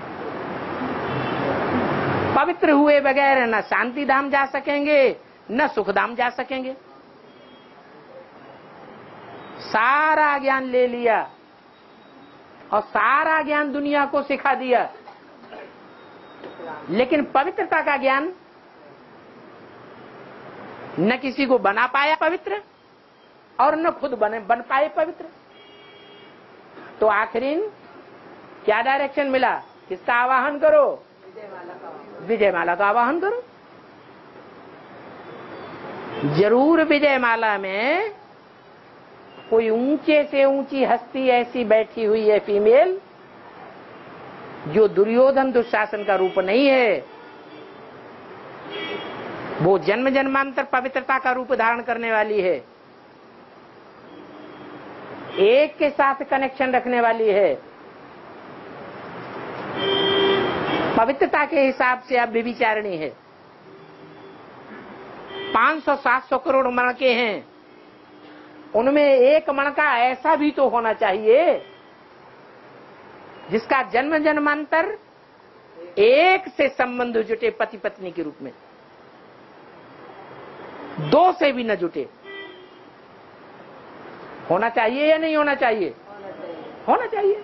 पवित्र हुए बगैर न शांति धाम जा सकेंगे न सुख धाम जा सकेंगे। सारा ज्ञान ले लिया और सारा ज्ञान दुनिया को सिखा दिया, लेकिन पवित्रता का ज्ञान न किसी को बना पाया पवित्र और न खुद बन पाए पवित्र। तो आखिरी क्या डायरेक्शन मिला? किसका आवाहन करो? विजय माला का आवाहन करो। जरूर विजय माला में कोई ऊंचे से ऊंची हस्ती ऐसी बैठी हुई है फीमेल, जो दुर्योधन दुशासन का रूप नहीं है। वो जन्म जन्मांतर पवित्रता का रूप धारण करने वाली है, एक के साथ कनेक्शन रखने वाली है। पवित्रता के हिसाब से अब व्यभिचारिणी है। 500-700 करोड़ मणके हैं, उनमें एक मणका ऐसा भी तो होना चाहिए जिसका जन्म जन्मांतर एक से संबंध जुटे, पति पत्नी के रूप में, 2 से भी न जुटे। होना चाहिए या नहीं होना चाहिए? होना चाहिए।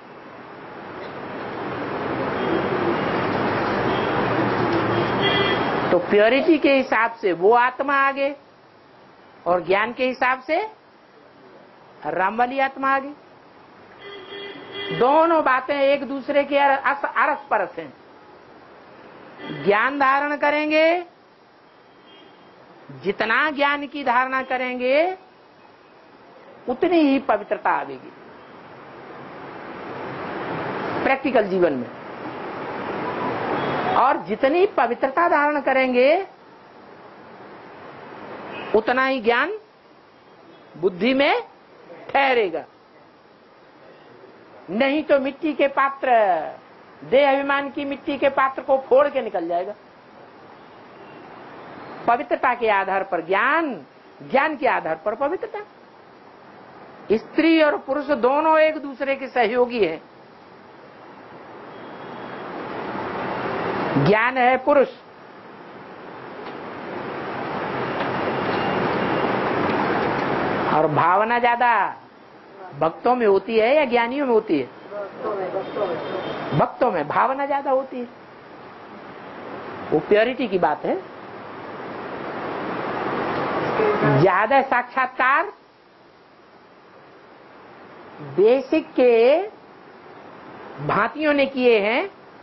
तो प्योरिटी के हिसाब से वो आत्मा आगे और ज्ञान के हिसाब से राम वाली आत्मा आगे। दोनों बातें एक दूसरे के अरस परस हैं। ज्ञान धारण करेंगे, जितना ज्ञान की धारणा करेंगे उतनी ही पवित्रता आएगी प्रैक्टिकल जीवन में, और जितनी पवित्रता धारण करेंगे उतना ही ज्ञान बुद्धि में ठहरेगा। नहीं तो मिट्टी के पात्र, देह अभिमान की मिट्टी के पात्र को फोड़ के निकल जाएगा। पवित्रता के आधार पर ज्ञान, ज्ञान के आधार पर पवित्रता। स्त्री और पुरुष दोनों एक दूसरे के सहयोगी हैं। ज्ञान है पुरुष, और भावना ज्यादा भक्तों में होती है या ज्ञानियों में होती है? भक्तों में भावना ज्यादा होती है। वो प्योरिटी की बात है। ज्यादा साक्षात्कार बेसिक के भांतियों ने किए हैं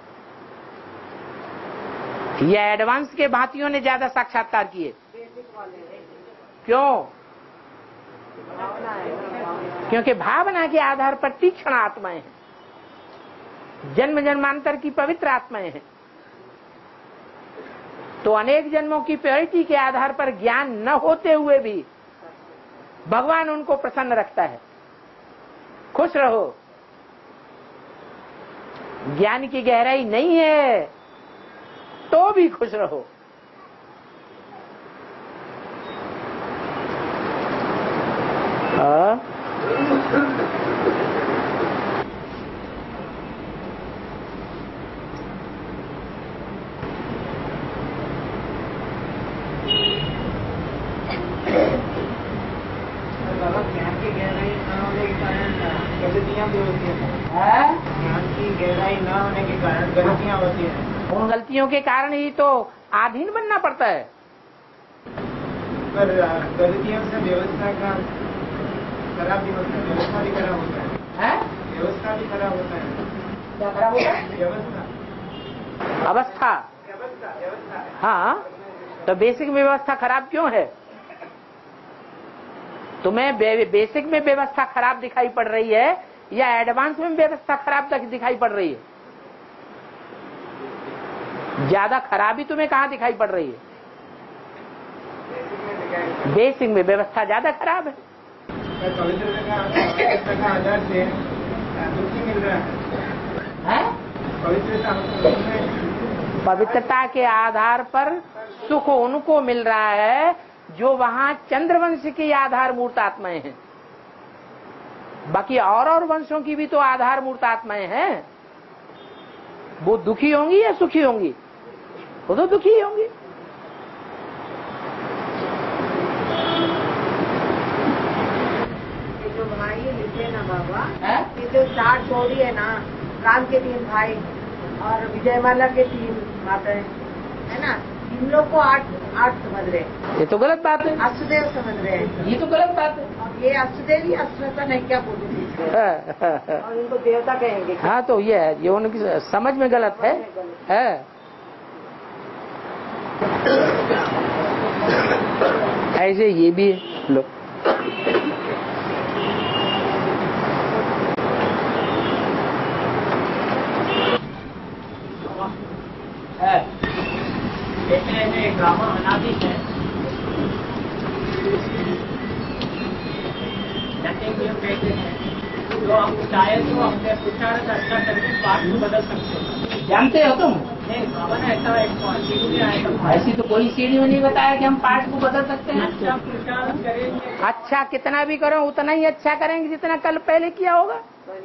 या एडवांस के भांतियों ने ज्यादा साक्षात्कार किए? क्यों? क्योंकि भावना के आधार पर तीक्ष्ण आत्माएं हैं, जन्म जन्मांतर की पवित्र आत्माएं हैं। तो अनेक जन्मों की प्योरिटी के आधार पर ज्ञान न होते हुए भी भगवान उनको प्रसन्न रखता है। खुश रहो, ज्ञान की गहराई नहीं है तो भी खुश रहो। ज्ञान की गहराई न होने के कारण गलतियां होती हैं। उन गलतियों के कारण ही तो अधीन बनना पड़ता है। पर गलतियों से व्यवस्था का खराब भी होता है, व्यवस्था भी खराब होता है। व्यवस्था भी खराब होता है। क्या खराब होता है? व्यवस्था, अवस्था। व्यवस्था। हाँ, तो बेसिक व्यवस्था खराब क्यों है? तुम्हें बेसिक में व्यवस्था खराब दिखाई पड़ रही है या एडवांस में व्यवस्था खराब दिखाई पड़ रही है? ज्यादा खराबी तुम्हें कहाँ दिखाई पड़ रही है? बेसिक में व्यवस्था ज्यादा खराब है। पवित्रता का आधार से दुखी मिल रहा है। पवित्रता के आधार पर सुख उनको मिल रहा है जो वहां चंद्रवंश की आधारभूत आत्माएं हैं। बाकी और वंशों की भी तो आधारभूत आत्माएं हैं। वो दुखी होंगी या सुखी होंगी? वो तो दुखी होंगी। ये जो भाई लिखे ना बाबा, ये जो 4 जोड़ी है ना, राम के 3 भाई और विजयमाला के 3 माताएं है ना, इन लोग को 8 समझ रहे हैं। ये तो गलत बात है। अष्टदेव समझ रहे हैं। ये तो गलत बात है। और ये अष्टदेव ही अष्टता नहीं क्या बोलते और इनको देवता कहेंगे। हाँ, तो ये है, ये उनकी समझ में गलत है। ऐसे ये भी है। लो ऐसे ड्रामा अनादि है, कहते हैं जो हम चाहे तो अपने पुरुषार्थ अच्छा करके पाठ को बदल सकते हैं। जानते हो तुम? नहीं बाबा ने ऐसा एक सीढ़ी में आया था। ऐसी तो कोई सीढ़ी में नहीं बताया कि हम पाठ को बदल सकते हैं। अच्छा पुरुषार्थ करेंगे, अच्छा कितना भी करो उतना ही अच्छा करेंगे जितना कल पहले किया होगा।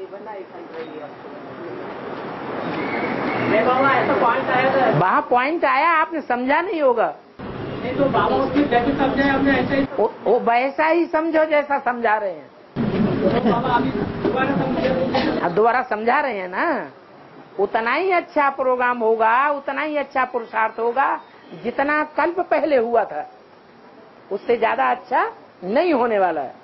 नहीं बाबा ऐसा पॉइंट आया था। वहाँ पॉइंट आया, आपने समझा नहीं होगा। नहीं तो बाबा उसकी जैसे समझे हमने ऐसे ही। वो वैसा ही समझो जैसा समझा रहे हैं। तो बाबा अभी दोबारा समझे। दोबारा समझा रहे हैं ना, उतना ही अच्छा प्रोग्राम होगा, उतना ही अच्छा पुरुषार्थ होगा जितना कल्प पहले हुआ था। उससे ज्यादा अच्छा नहीं होने वाला है।